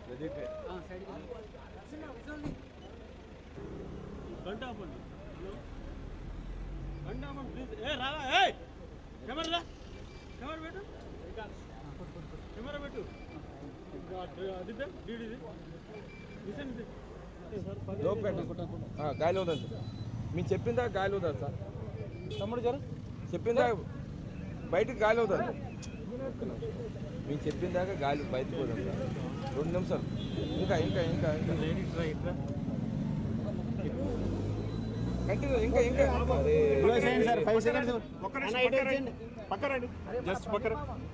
గాలి వద్దు మీరు చెప్పిందా గాలి వద్దు సార్ తమ్ముడు గారు చెప్పిందా బయటకు గాలి వద్దు మీరు చెప్పిందాక గాలి బయటకు వద్దు సార్ 2 నిమిషాలు ఇంకా ఇంకా ఇంకా ఇంకా కంటిన్యూ ఇంకా ఇంకా సార్ 5 సెకండ్స్ పక్కరండి జస్ట్ పక్కన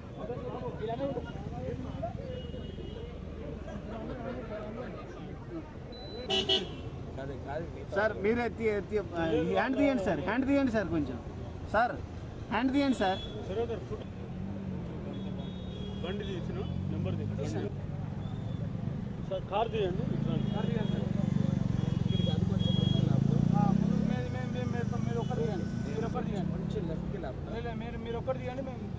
సార్ మీరే హ్యాండ్ తీయండి సార్ హ్యాండ్ తీయండి సార్ కొంచెం సార్ హ్యాండ్ తీయండి సార్ బండి తీసిన నెంబర్ తీసిన సార్ కార్ తీయండి మీరు ఒక్కటి తీయండి